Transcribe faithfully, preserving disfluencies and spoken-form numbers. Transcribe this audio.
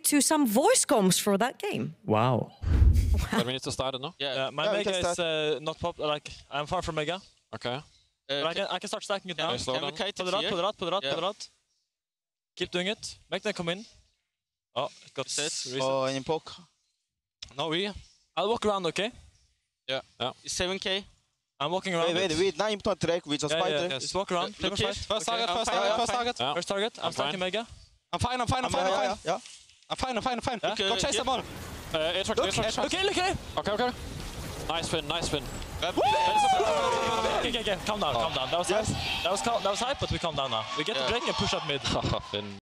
to some voice comms for that game. Wow. But we need to start it now? Yeah, Yeah, my yeah, mega is uh, not pop. Like, I'm far from mega. Okay. Uh, But I can, I can start stacking it now. slow Can down. we kite it here? Put it out, put it out, Yeah. put it out. Keep doing it. Make them come in. Oh, it got set. Reset. Oh, in poke. No, we. I'll walk around, okay? Yeah. Yeah. seven K. I'm walking around. Wait, wait, it. wait. Now you don't track. We just Yeah, fight yeah, it. yes. Just walk around. Play Look for here. fight. First Okay, target, I'm first fine, target, I'm first fine. target. Yeah. First target. I'm I'm stacking fine. mega. I'm fine, I'm fine, I'm fine, I'm Yeah, fine. yeah, yeah. I'm fine, I'm fine, I'm fine. Yeah. Go chase them all. Uh, air truck, air truck, air truck. Okay, look here. Okay, okay. Nice win, nice win. Okay, okay, okay. Calm down, calm down. That was Yes. that was that was hype, but we calm down now. We get the Yeah. break and push up mid. Finn.